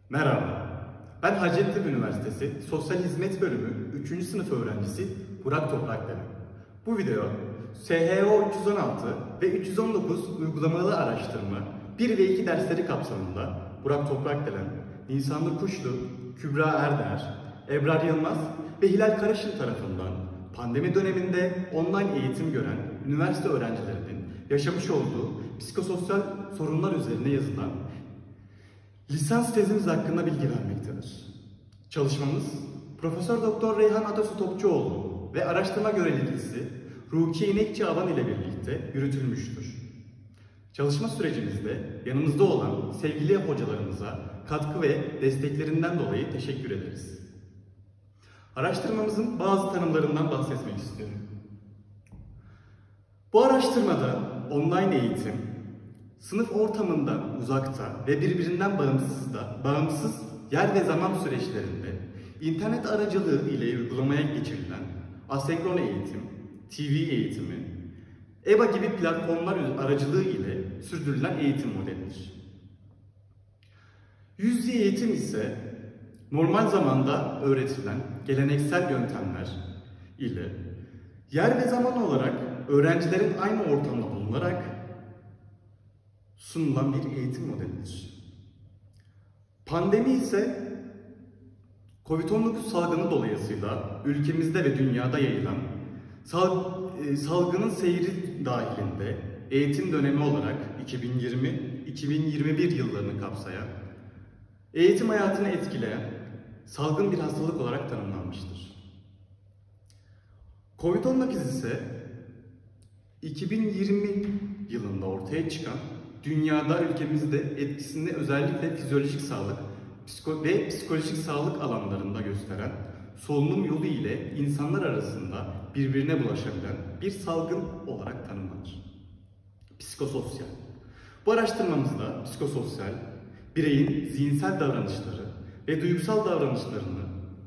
Merhaba, ben Hacettepe Üniversitesi Sosyal Hizmet Bölümü 3. sınıf öğrencisi Burak Toprakdelen. Bu video, SHO 316 ve 319 uygulamalı araştırma 1 ve 2 dersleri kapsamında Burak Toprakdelen, Nisanur Kuşlu, Kübra Erder, Ebrar Yılmaz ve Hilal Karaşın tarafından pandemi döneminde online eğitim gören üniversite öğrencilerinin yaşamış olduğu psikososyal sorunlar üzerine yazılan lisans tezimiz hakkında bilgi vermektedir. Çalışmamız Profesör Doktor Reyhan Atasu Topçuoğlu ve araştırma görevlisi Rukiye İnekçi Avan ile birlikte yürütülmüştür. Çalışma sürecimizde yanımızda olan sevgili hocalarımıza katkı ve desteklerinden dolayı teşekkür ederiz. Araştırmamızın bazı tanımlarından bahsetmek istiyorum. Bu araştırmada online eğitim, sınıf ortamından uzakta ve birbirinden bağımsız yer ve zaman süreçlerinde internet aracılığı ile uygulamaya geçirilen asenkron eğitim, TV eğitimi, EBA gibi platformlar aracılığı ile sürdürülen eğitim modelidir. Yüz yüze eğitim ise normal zamanda öğretilen geleneksel yöntemler ile yer ve zaman olarak öğrencilerin aynı ortamda bulunarak sunulan bir eğitim modelidir. Pandemi ise Covid-19 salgını dolayısıyla ülkemizde ve dünyada yayılan salgının seyri dahilinde eğitim dönemi olarak 2020-2021 yıllarını kapsayan, eğitim hayatını etkileyen salgın bir hastalık olarak tanımlanmıştır. Covid-19 ise 2020 yılında ortaya çıkan, dünyada ülkemizde etkisini özellikle fizyolojik sağlık ve psikolojik sağlık alanlarında gösteren solunum yolu ile insanlar arasında birbirine bulaşabilen bir salgın olarak tanımlanır. Psikososyal. Bu araştırmamızda psikososyal, bireyin zihinsel davranışları ve duygusal davranışlarını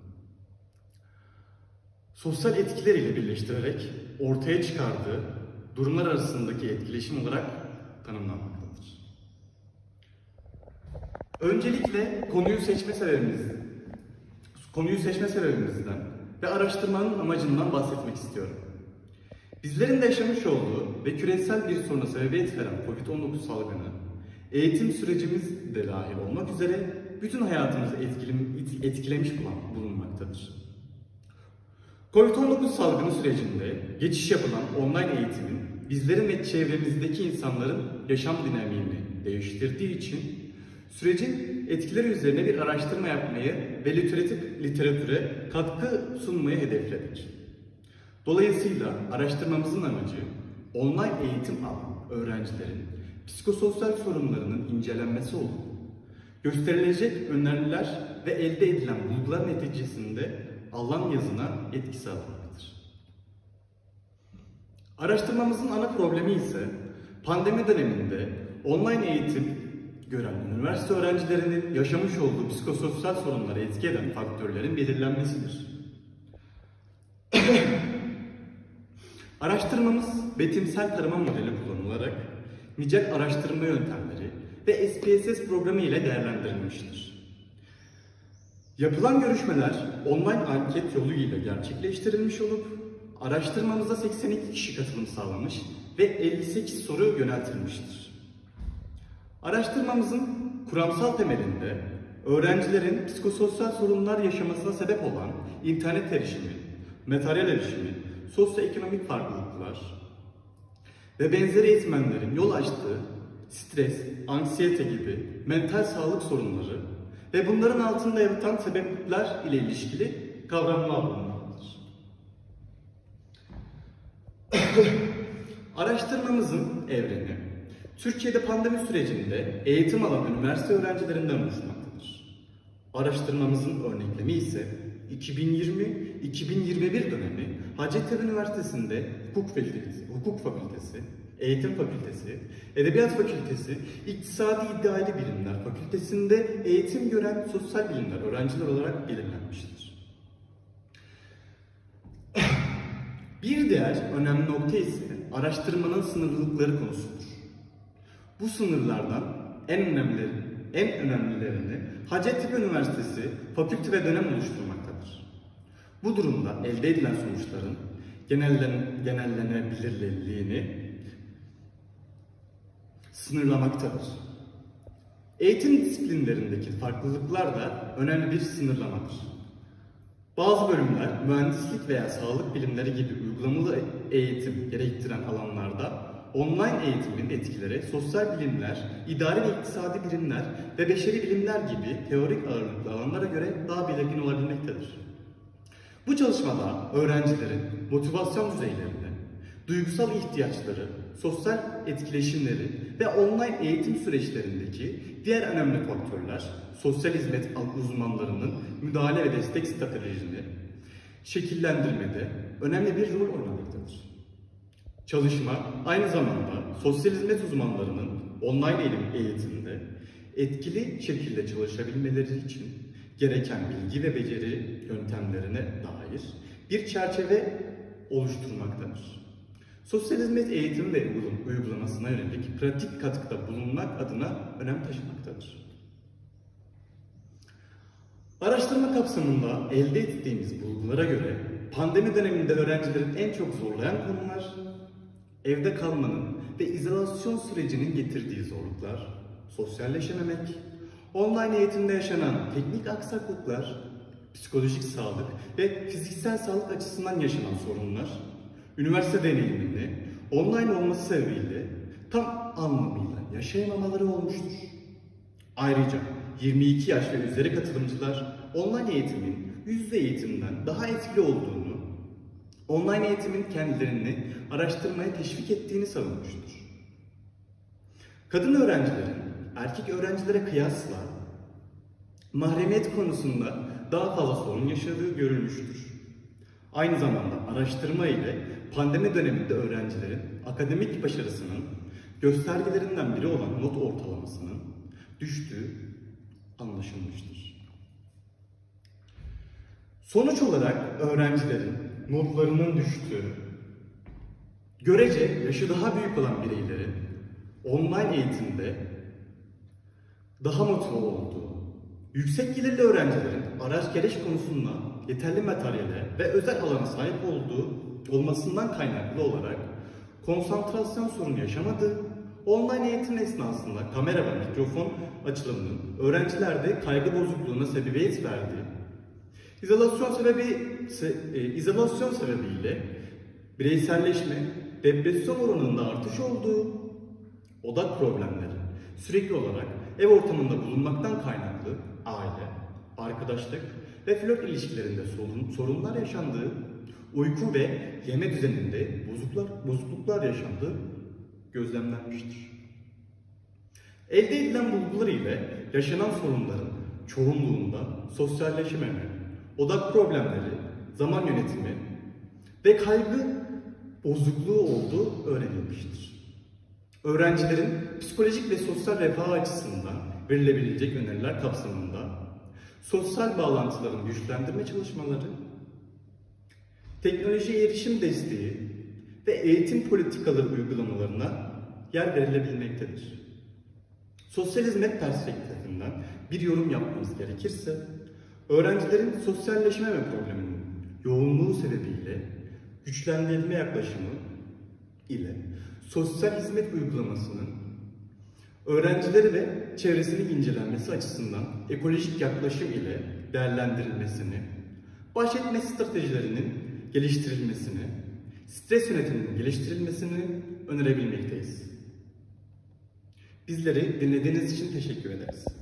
sosyal etkiler ile birleştirerek ortaya çıkardığı durumlar arasındaki etkileşim olarak tanımlanmaktadır. Öncelikle konuyu seçme sebebimizden ve araştırmanın amacından bahsetmek istiyorum. Bizlerin de yaşamış olduğu ve küresel bir soruna sebebiyet veren Covid-19 salgını, eğitim sürecimiz de dahil olmak üzere bütün hayatımızı etkilemiş bulunmaktadır. Covid-19 salgını sürecinde geçiş yapılan online eğitimin bizlerin ve çevremizdeki insanların yaşam dinamiğini değiştirdiği için sürecin etkileri üzerine bir araştırma yapmayı ve literatüre katkı sunmayı hedefledik. Dolayısıyla araştırmamızın amacı online eğitim alan öğrencilerin psikososyal sorunlarının incelenmesi olup gösterilecek öneriler ve elde edilen bulgular neticesinde alan yazına etki sağlamaktır. Araştırmamızın ana problemi ise pandemi döneminde online eğitim gören üniversite öğrencilerinin yaşamış olduğu psikososyal sorunlara etki eden faktörlerin belirlenmesidir. Araştırmamız betimsel tarama modeli kullanılarak nicel araştırma yöntemleri ve SPSS programı ile değerlendirilmiştir. Yapılan görüşmeler online anket yoluyla gerçekleştirilmiş olup araştırmamıza 82 kişi katılım sağlamış ve 58 soru yöneltilmiştir. Araştırmamızın kuramsal temelinde öğrencilerin psikososyal sorunlar yaşamasına sebep olan internet erişimi, materyal erişimi, sosyoekonomik farklılıklar ve benzeri etmenlerin yol açtığı stres, anksiyete gibi mental sağlık sorunları ve bunların altında yatan sebepler ile ilişkili kavramlar bulunmaktadır. Araştırmamızın evreni, Türkiye'de pandemi sürecinde eğitim alan üniversite öğrencilerinden oluşmaktadır. Araştırmamızın örneklemi ise 2020-2021 dönemi Hacettepe Üniversitesi'nde Hukuk Fakültesi, Eğitim Fakültesi, Edebiyat Fakültesi, İktisadi İddiali Bilimler Fakültesi'nde eğitim gören sosyal bilimler öğrenciler olarak belirlenmiştir. Bir diğer önemli nokta ise araştırmanın sınırlılıkları konusudur. Bu sınırlardan en önemlilerini Hacettepe Üniversitesi fakülte ve dönem oluşturmaktadır. Bu durumda elde edilen sonuçların genellenebilirliğini sınırlamaktadır. Eğitim disiplinlerindeki farklılıklar da önemli bir sınırlamadır. Bazı bölümler mühendislik veya sağlık bilimleri gibi uygulamalı eğitim gerektiren alanlarda online eğitimin etkileri sosyal bilimler, idari ve iktisadi bilimler ve beşeri bilimler gibi teorik ağırlıklı alanlara göre daha belirgin olabilmektedir. Bu çalışmada öğrencilerin motivasyon düzeylerini, duygusal ihtiyaçları, sosyal etkileşimleri ve online eğitim süreçlerindeki diğer önemli faktörler, sosyal hizmet uzmanlarının müdahale ve destek stratejisini şekillendirmede önemli bir rol oynamaktadır. Çalışma aynı zamanda sosyal hizmet uzmanlarının online eğitimde etkili şekilde çalışabilmeleri için gereken bilgi ve beceri yöntemlerine dair bir çerçeve oluşturmaktadır. Sosyal hizmet eğitim ve uygulamasına yönelik pratik katkıda bulunmak adına önem taşımaktadır. Araştırma kapsamında elde ettiğimiz bulgulara göre pandemi döneminde öğrencilerin en çok zorlayan konular, evde kalmanın ve izolasyon sürecinin getirdiği zorluklar, sosyalleşememek, online eğitimde yaşanan teknik aksaklıklar, psikolojik sağlık ve fiziksel sağlık açısından yaşanan sorunlar, üniversite deneyimini online olması sebebiyle tam anlamıyla yaşayamamaları olmuştur. Ayrıca 22 yaş ve üzeri katılımcılar online eğitimin yüz yüze eğitimden daha etkili olduğunu, online eğitimin kendilerini araştırmaya teşvik ettiğini savunmuştur. Kadın öğrencilerin erkek öğrencilere kıyasla mahremiyet konusunda daha fazla sorun yaşadığı görülmüştür. Aynı zamanda araştırma ile pandemi döneminde öğrencilerin akademik başarısının göstergelerinden biri olan not ortalamasının düştüğü anlaşılmıştır. Sonuç olarak öğrencilerin notlarının düştüğü, görece yaşı daha büyük olan bireylerin online eğitimde daha motive olduğu, yüksek gelirli öğrencilerin araç gereç konusunda yeterli materyale ve özel alana sahip olmasından kaynaklı olarak konsantrasyon sorunu yaşamadığı, online eğitim esnasında kamera ve mikrofon açılımının öğrencilerde kaygı bozukluğuna sebebiyet verdiği, izolasyon sebebiyle bireyselleşme, depresyon oranında artış olduğu, odak problemleri sürekli olarak ev ortamında bulunmaktan kaynaklı aile, arkadaşlık ve flört ilişkilerinde sorunlar yaşandığı, uyku ve yeme düzeninde bozukluklar yaşandığı gözlemlenmiştir. Elde edilen bulgular ile yaşanan sorunların çoğunluğunda sosyalleşememe, odak problemleri, zaman yönetimi ve kaygı bozukluğu olduğu öğrenilmiştir. Öğrencilerin psikolojik ve sosyal refahı açısından verilebilecek öneriler kapsamında sosyal bağlantıların güçlendirme çalışmaları, teknolojiye erişim desteği ve eğitim politikaları uygulamalarına yer verilebilmektedir. Sosyal hizmet perspektifinden bir yorum yapmamız gerekirse, öğrencilerin sosyalleşme ve probleminin yoğunluğu sebebiyle güçlendirilme yaklaşımı ile sosyal hizmet uygulamasının öğrencileri ve çevresinin incelenmesi açısından ekolojik yaklaşım ile değerlendirilmesini, baş etme stratejilerinin geliştirilmesini, stres yönetiminin geliştirilmesini önerebilmekteyiz. Bizleri dinlediğiniz için teşekkür ederiz.